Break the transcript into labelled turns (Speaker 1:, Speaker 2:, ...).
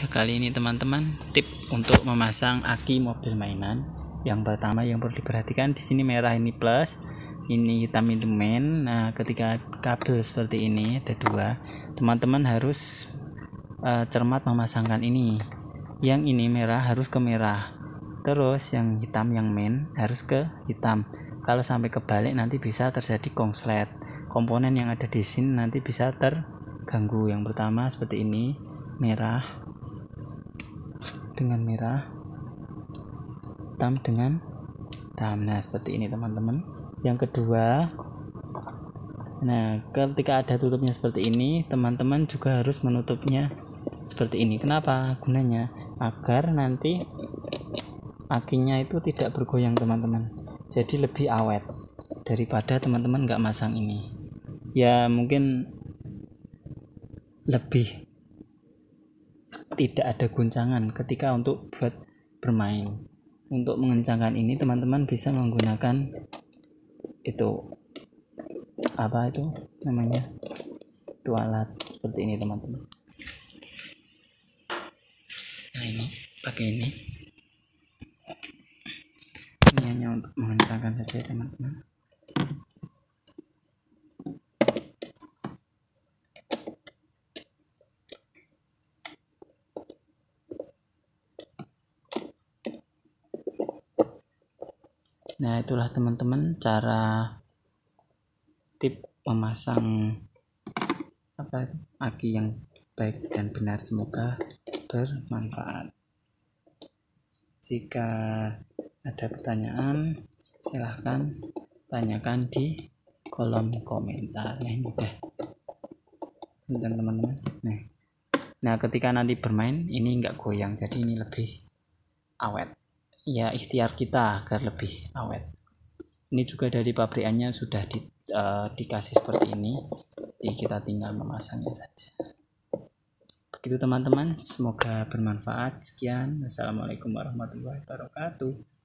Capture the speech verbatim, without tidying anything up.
Speaker 1: Ya, kali ini teman-teman tip untuk memasang aki mobil mainan. Yang pertama yang perlu diperhatikan di sini merah ini plus, ini hitam itu main. Nah, ketika kabel seperti ini ada dua, teman-teman harus uh, cermat memasangkan ini. Yang ini merah harus ke merah. Terus yang hitam yang main harus ke hitam. Kalau sampai kebalik nanti bisa terjadi konslet. Komponen yang ada di sini nanti bisa terganggu. Yang pertama seperti ini, merah dengan merah, hitam dengan hitam. Nah, seperti ini teman-teman. Yang kedua, nah ketika ada tutupnya seperti ini, teman-teman juga harus menutupnya seperti ini. Kenapa gunanya? Agar nanti akinya itu tidak bergoyang teman-teman, jadi lebih awet daripada teman-teman nggak masang ini. Ya mungkin lebih tidak ada guncangan ketika untuk buat bermain. Untuk mengencangkan ini teman-teman bisa menggunakan itu apa itu namanya, itu alat seperti ini teman-teman. Nah, ini pakai ini ini hanya untuk mengencangkan saja teman-teman. Nah, itulah teman-teman cara tip memasang apa aki yang baik dan benar. Semoga bermanfaat. Jika ada pertanyaan silahkan tanyakan di kolom komentar. Nah, ini udah tentang teman-teman. Nah, nah ketika nanti bermain ini enggak goyang, jadi ini lebih awet. Ya, ikhtiar kita agar lebih awet. Ini juga dari pabrikannya sudah di, uh, dikasih seperti ini, jadi kita tinggal memasangnya saja. Begitu teman-teman, semoga bermanfaat. Sekian, wassalamualaikum warahmatullahi wabarakatuh.